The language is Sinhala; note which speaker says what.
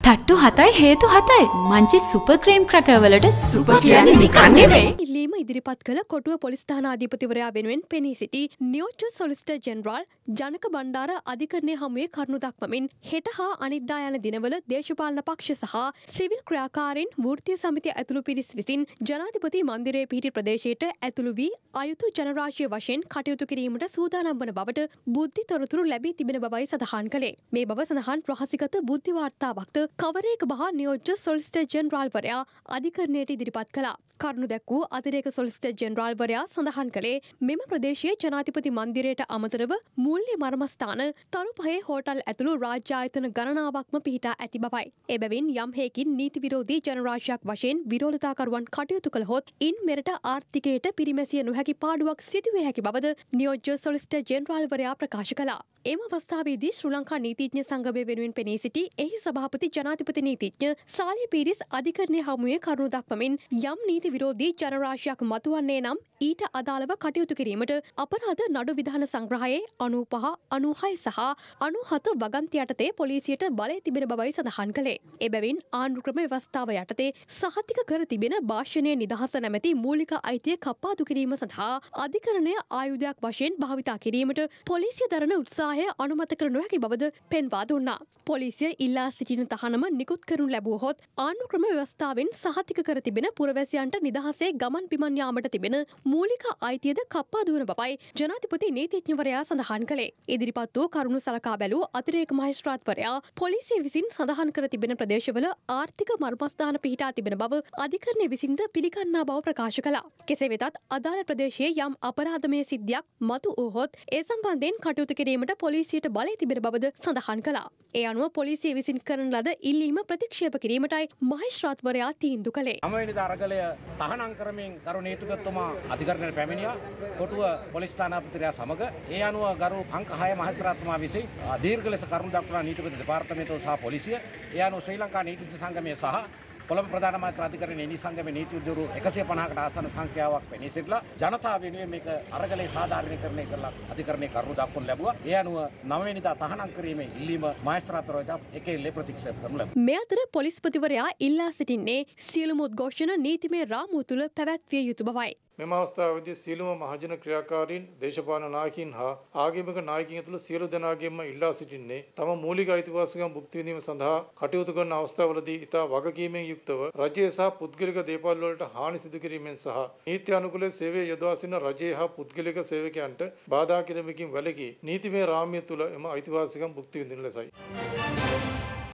Speaker 1: තට්ටු 7යි හේතු 7යි. මංචි සුපර් ක්‍රීම් ක්‍රැකර් වලට සුපර් කියන්නේ නිකන් නෙවෙයි.
Speaker 2: ඉල්ලීම ඉදිරිපත් කළ කොටුව පොලිස් ස්ථානාධිපතිවරයා වෙනුවෙන් පෙනී සිටි නියෝජ්‍ය සොලිසිටර් ජෙනරාල් ජනක බණ්ඩාර අධිකරණයේ හමුවේ කරුණු දක්වමින් හෙට හා අනිද්දා යන දිනවල දේශපාලන පක්ෂ සහ සිවිල් ක්‍රියාකාරීන් වෘත්තීය සමිතිය ඇතුළු පිරිස් විසින් ජනාධිපති මන්දිරයේ පිහිටි ප්‍රදේශයට ඇතුළු වී අයුතු ජනරාශිය වශයෙන් කටයුතු කිරීමට සූදානම් වන බවට බුද්ධි තොරතුරු ලැබී තිබෙන බවයි සඳහන් කළේ. මේ බව සඳහන් රහසිගත බුද්ධි වාර්තාවක්ද කවරේක බහ නියෝජ්‍ය සොලිසිටර් ජෙනරාල්වරයා අධිකරණයට ඉදිරිපත් කළා. කරුණු දැක් වූ අතිරේක සොලිසිටර් ජෙනරාල්වරයා සඳහන් කළේ මෙම ප්‍රදේශයේ ජනාධිපති මන්දිරයට අමතරව මූල්‍ය මර්මස්ථාන තරුපහේ හෝටල් ඇතුළු රාජ්‍ය ආයතන ගණනාවක්ම පිහිටා ඇති බවයි. එබැවින් යම් හේකින් නීති විරෝධී ජනරාශියක් වශයෙන් විරෝධතාකරුවන් කටයුතු කළහොත් ඉන් මෙරට ආර්ථිකයට පිරිමැසිය නොහැකි පාඩුවක් සිදුවිය හැකි බවද නියෝජ්‍ය සොලිසිටර් ජෙනරාල්වරයා ප්‍රකාශ කළා. එම අවස්ථාවේදී ශ්‍රී ලංකා නීතිඥ සංගමය වෙනුවෙන් පෙනී සිටි එහි සභාපති ජනාධිපති නීතිඥ සාලිය පීරිස් අධිකරණයේ හමුවේ කරුණු දක්වමින් යම් නීති විරෝධී ජනරාශියක් මතුවන්නේ නම් ඊට අදාළව කටයුතු කිරීමට අපරාධ නඩු විධාන සංග්‍රහයේ 95, 96 සහ 97 වගන්ති යටතේ පොලිසියට බලය තිබෙන බවයි සඳහන් කළේ. එබැවින් ආණ්ඩුක්‍රම ව්‍යවස්ථාව යටතේ සහතික කර තිබෙන භාෂණයේ නිදහස නැමැති මූලික අයිතිය කප්පාදු කිරීම සඳහා අධිකරණය ආයුධයක් වශයෙන් භාවිතා කිරීමට පොලිසිය දරන උත්සාහය අනුමත කර නොහැකි බවද පෙන්වා දුන්නා. පොලිසිය ඉල්ලා සිටින තහනම නිකුත් කරනු ලැබුවහොත් ආණ්ඩුක්‍රම ව්‍යවස්ථාවෙන් සහතික කර තිබෙන පුරවැසියන්ට නිදහසේ ගමන් පිමන් යාමට තිබෙන මූලික අයිතියද කප්පාදු වන බවයි ජනාධිපති නීතිඥවරයා සඳහන් කළේ. ඉදිරිපත් වූ කරුණු සලකා බැලූ අතිරේක මහේස්ත්‍රාත්වරයා පොලිසිය විසින් සඳහන් කර තිබෙන ප්‍රදේශවල ආර්ථික මර්මස්ථාන පිහිටා තිබෙන බව අධිකරණය විසින්ද පිළිගන්නා බව ප්‍රකාශ කළා. කෙසේ වෙතත් අදාළ ප්‍රදේශයේ යම් අපරාධමය සිද්ධියක් මතු වූහොත් ඒ සම්බන්ධයෙන් කටයුතු කිරීමට පොලිසියට බලය තිබෙන බවද සඳහන් කළා. ඒ අනුව පොලිසිය විසින් කරන ලද ඉල්ලීම ප්‍රතික්ෂේප කිරීමටයි මහේස්ත්‍රාත්වරයා තීන්දුව කළේ.
Speaker 3: අමවෙනි අරගලය තහනම් කරමින් ගරු නීතිගතුමා අධිකරණයට පැමිණියා. කොටුව පොලිස් ස්ථානාධිපතිවරයා සමග ඒ අනුව ගරු අංක 6 මහේස්ත්‍රාත්තුමා විසින් දීර්ඝ ලෙස කරුණු දක්වන නීතිපති දෙපාර්තමේන්තුව සහ පොලිසිය ඒ අනුව ශ්‍රී ලංකා නීතිඥ සංගමය සහ කොළඹ ප්‍රධාන මාත්‍ර අධිකරණයේ නීති සංගමේ නීති උද්‍යෝග 150කට ආසන්න සංඛ්‍යාවක් වෙනී සිටලා ජනතාව වෙනුවෙන් මේක අරගලේ සාධාරණීකරණය කරලා අධිකරණයේ කරුණු දක්වනු ලැබුවා. ඒ අනුව 9 වෙනිදා තහනම් කිරීමේ ඉල්ලීම මහේස්ත්‍රාත්වරයා එකෙල්ලේ ප්‍රතික්ෂේප කරනු ලැබුවා.
Speaker 2: මේ අතර පොලිස්පතිවරයා ඉල්ලා සිටින්නේ සියලුම උද්ඝෝෂණ නීතිමය රාමුව තුළ පැවැත්විය යුතු බවයි.
Speaker 4: මෙම අවස්ථාවේදී සියලුම මහජන ක්‍රියාකාරීන්, දේශපාලන නායකයින් හා ආගමික නායකයින් ඇතුළු සියලු දෙනාගේම ඉල්ලා සිටින්නේ තම මූලික අයිතිවාසිකම් භුක්ති විඳීම සඳහා කටයුතු කරන අවස්ථාවලදී ඉතා වගකීමෙන් යුක්තව රජයේ සහ පුද්ගලික දේපළ වලට හානි සිදු කිරීමෙන් සහ නීති අනුකූල සේවය යොදවා සිටින රජයේ හා පුද්ගලික සේවකයන්ට බාධා කිරීමකින් වැළකී නීතිමය රාමය තුළ එම අයිතිවාසිකම් භුක්ති විඳින ලෙසයි.